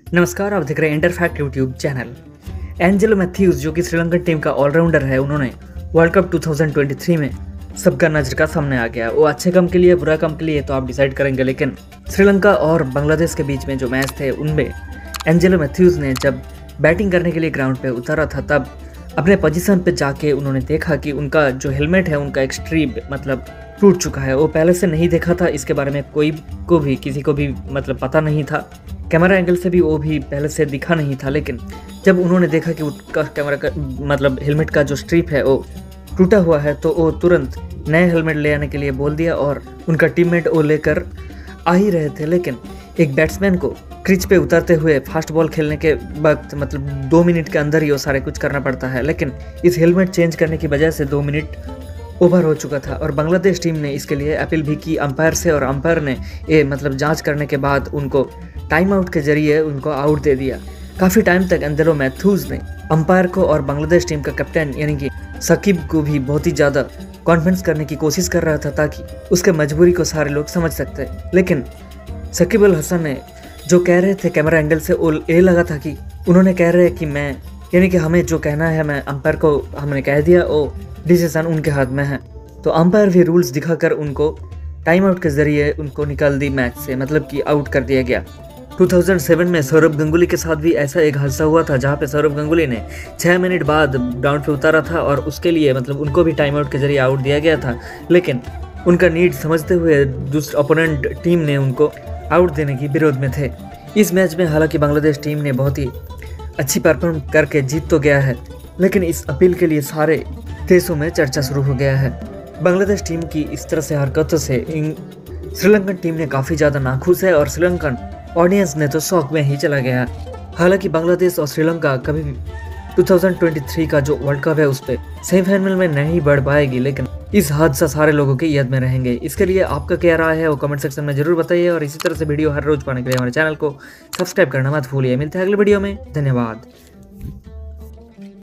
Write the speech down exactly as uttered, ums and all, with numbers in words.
नमस्कार, आप देख रहे हैं Interfact YouTube channel. Angelo Mathews जो कि श्रीलंकन टीम का ऑलराउंडर है, उन्होंने वर्ल्ड कप दो हज़ार तेईस में सबका नजर का सामने आ गया। वो अच्छे काम के लिए बुरा काम के लिए तो आप डिसाइड करेंगे, लेकिन श्रीलंका और बांग्लादेश के बीच में जो मैच थे उनमें एंजेलो मैथ्यूज ने जब बैटिंग करने के लिए ग्राउंड पे उतारा था, तब अपने पोजीशन पे जाके उन्होंने देखा कि उनका जो हेलमेट है उनका एक स्ट्रिप मतलब टूट चुका है। वो पहले से नहीं देखा था, इसके बारे में कोई को भी किसी को भी मतलब पता नहीं था। कैमरा एंगल से भी वो भी पहले से दिखा नहीं था, लेकिन जब उन्होंने देखा कि उसका कैमरा का मतलब हेलमेट का जो स्ट्रिप है वो टूटा हुआ है, तो वो तुरंत नए हेलमेट ले आने के लिए बोल दिया और उनका टीममेट वो लेकर आ ही रहे थे। लेकिन एक बैट्समैन को क्रिच पे उतरते हुए फास्ट बॉल खेलने के वक्त मतलब दो मिनट के अंदर ही वो सारे कुछ करना पड़ता है, लेकिन इस हेलमेट चेंज करने की वजह से दो मिनट ओवर हो चुका था और बांग्लादेश टीम ने इसके लिए अपील भी की अंपायर से, और अंपायर ने ये मतलब जांच करने के बाद उनको टाइम आउट के जरिए उनको आउट दे दिया। काफ़ी टाइम तक एंजेलो मैथ्यूज ने अंपायर को और बांग्लादेश टीम का कैप्टन यानी कि शकीब को भी बहुत ही ज़्यादा कॉन्फ्रेंस करने की कोशिश कर रहा था ताकि उसके मजबूरी को सारे लोग समझ सकते। लेकिन शकीब अल हसन ने जो कह रहे थे कैमरा एंगल से, वो ये लगा था कि उन्होंने कह रहे हैं कि मैं यानी कि हमें जो कहना है मैं अंपायर को हमने कह दिया, वो डिसीजन उनके हाथ में है। तो अंपायर भी रूल्स दिखाकर उनको टाइम आउट के जरिए उनको निकाल दी मैच से, मतलब कि आउट कर दिया गया। दो हज़ार सात में सौरभ गंगुली के साथ भी ऐसा एक हादसा हुआ था, जहां पे सौरभ गंगुली ने छः मिनट बाद ग्राउंड पे उतारा था और उसके लिए मतलब उनको भी टाइम आउट के जरिए आउट दिया गया था, लेकिन उनका नीड समझते हुए दूसरे ओपोनेंट टीम ने उनको आउट देने की विरोध में थे। इस मैच में हालांकि बांग्लादेश टीम ने बहुत ही अच्छी परफॉर्म करके जीत तो गया है, लेकिन इस अपील के लिए सारे देशों में चर्चा शुरू हो गया है। बांग्लादेश टीम की इस तरह से हरकतों से श्रीलंकन टीम ने काफ़ी ज़्यादा नाखुश है और श्रीलंकन ऑडियंस ने तो शौक में ही चला गया। हालांकि बांग्लादेश और श्रीलंका कभी भी दो हज़ार तेईस का जो वर्ल्ड कप है उस पर सेमीफाइनल में नहीं बढ़ पाएगी, लेकिन इस हादसा सारे लोगों की याद में रहेंगे। इसके लिए आपका क्या राय है वो कमेंट सेक्शन में जरूर बताइए, और इसी तरह से वीडियो हर रोज पाने के लिए हमारे चैनल को सब्सक्राइब करना मत भूलिए। मिलते हैं अगले वीडियो में, धन्यवाद।